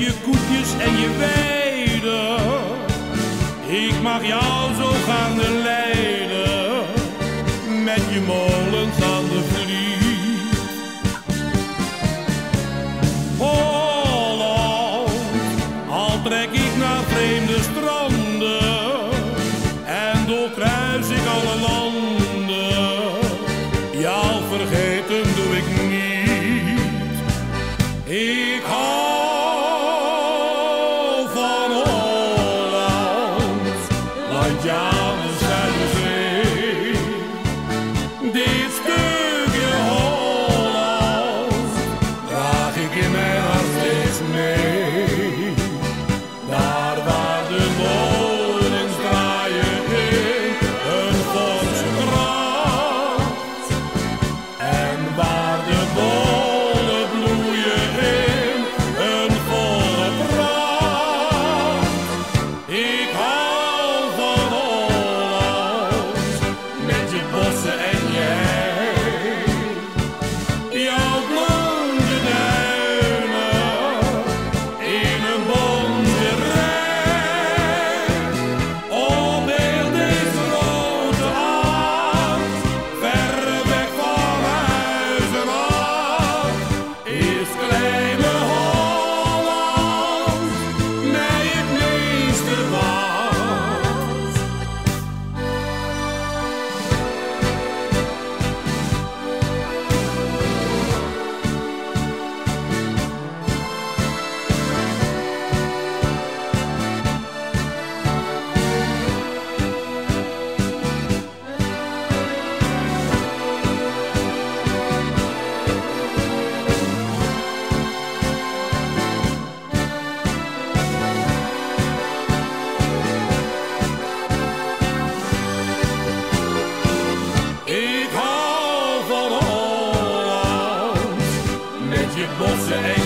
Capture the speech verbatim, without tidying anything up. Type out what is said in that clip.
je koetjes en je weiden. Ik mag jou zo gaan leiden, met je molens aan de vliet. Holland, al trek ik naar vreemde stranden en doorkruis ik alle landen, jou vergeten doe ik niet. Ik hou van Holland, landje aan de Zuiderzee. Dit stukje Holland draag ik in mijn hart steeds mee. Daar waar de molens draaien in een Volkse krant en waar de bollen bloeien in een volle brand. Ik hou van Holland, met je bossen en je hei, jouw blonde duinen in een bonderij. Op heel deze grote aard, verre weg van huis en haard, is kleine Holland mij het meeste waard. Ik hou van Holland, met je bossen en